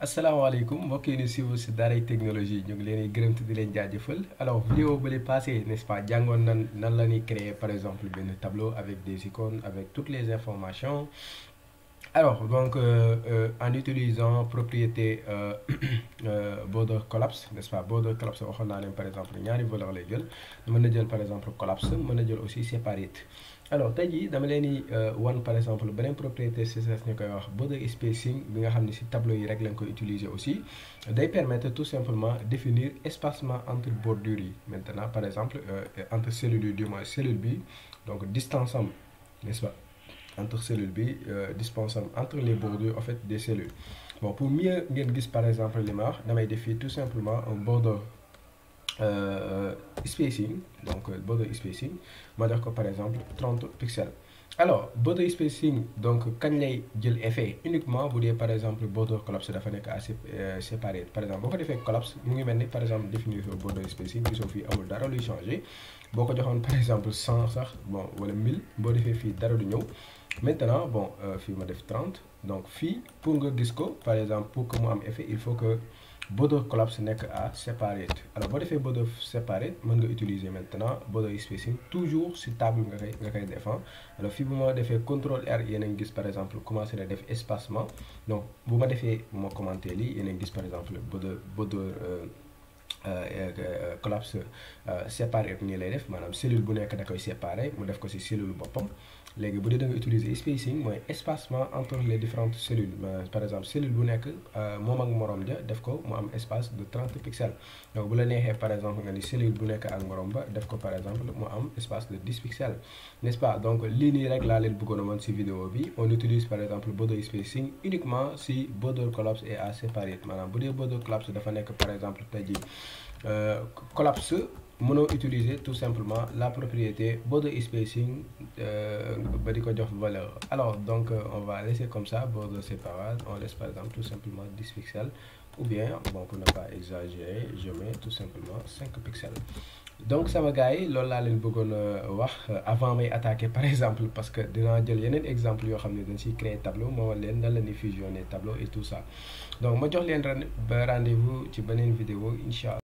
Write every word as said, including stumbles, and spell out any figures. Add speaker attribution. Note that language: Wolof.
Speaker 1: asalaamaaleykum mbokk yi ñu suivre si Daaray Technologie ñu ngi leen di gërëm te di leen jaajëfal alors vidéo ba li passé n'est-ce pas jàngoon nan nan la ñuy créer par exemple benn tableau avec des icônes avec toutes les informations alors donc euh, euh, en utilisant propriété euh, euh, border collapse n'est-ce pas border collapse waxoon naa leen par exemple ñaari valeur lay jël mën na jël par exemple collapse mën na jël aussi separate. alors tey jii dama leen di wan par exemple beneen propriété C S S ñu koy wax border spacing bi nga xam ne si tableau yi rek lañ koy utiliser aussi day permettre tout simplement définir espacement entre bordures yi maintenant par exemple euh, entre cellules yi du moins cellule bi donc distance am n'est-ce pas entre cellules bi euh, distance am entre les bordures en fait des cellules. Bon pour mieux ngeen gis par exemple li ma wax damay def fii tout simplement un border Euh, spacing donc border spacing ma def ko par exemple trente pixels. alors border spacing donc kañ lay jël effet uniquement bu dee par exemple border collapse dafa nekk à séparer par exemple boo ko defee collapse mu ngi mel ni par exemple définition border spacing gisoo fii amul dara luy changer boo ko joxoon par exemple cent sax bon wala mille boo defee fii dara du ñëw. maintenant bon euh, fii ma def trente donc fii pour nga gis ko par exemple pour que mu am effet il faut que border collapse nekk à separate. alors boo defee border separate mën nga utiliser maintenant border spacing toujours si table nga koy nga koy def. alors fii bu ma defee contrôle R yéen a ngi gis par exemple commencé na def espacement donc bu ma defee bu ma commenté lii yéen a ngi gis par exemple border border collapse séparé nii lay def maanaam cellule bu nekk da koy séparé mu def ko ci cellule boppam. léegi bu dee da nga utiliser spacing mooy espacement entre les différentes cellules par exemple cellule bu nekk moom ak morom ja def ko mu am espace de trente pixels. donc bu la neexee par exemple nga ni cellule bu nekk ak morom ba def ko par exemple mu am espace de dix pixels n'est-ce pas. donc lii nii rek laa leen bëggoon a woon ci vidéo bi on utilise par exemple border spacing uniquement si border collapse est à séparer maanaam bu dee border collapse dafa nekk par exemple tey jii collapse mënoo utiliser tout simplement la propriété border spacing ba di ko jox valeur. alors donc on va laisser comme ça border séparate on laisse par exemple tout simplement dix pixels ou bien bon pour ne pas exagérer je mets tout simplement cinq pixels. donc sama gars yi loolu laa leen bëggoon a wax avant may attaquer par exemple parce que dinaa jël yeneen exemple yoo xam ne dañ ciy créer tableau moo wan leen nan la ñuy fusionner tableau et tout ça donc ma jox leen ren ba rendez-vous ci beneen vidéo incha allah.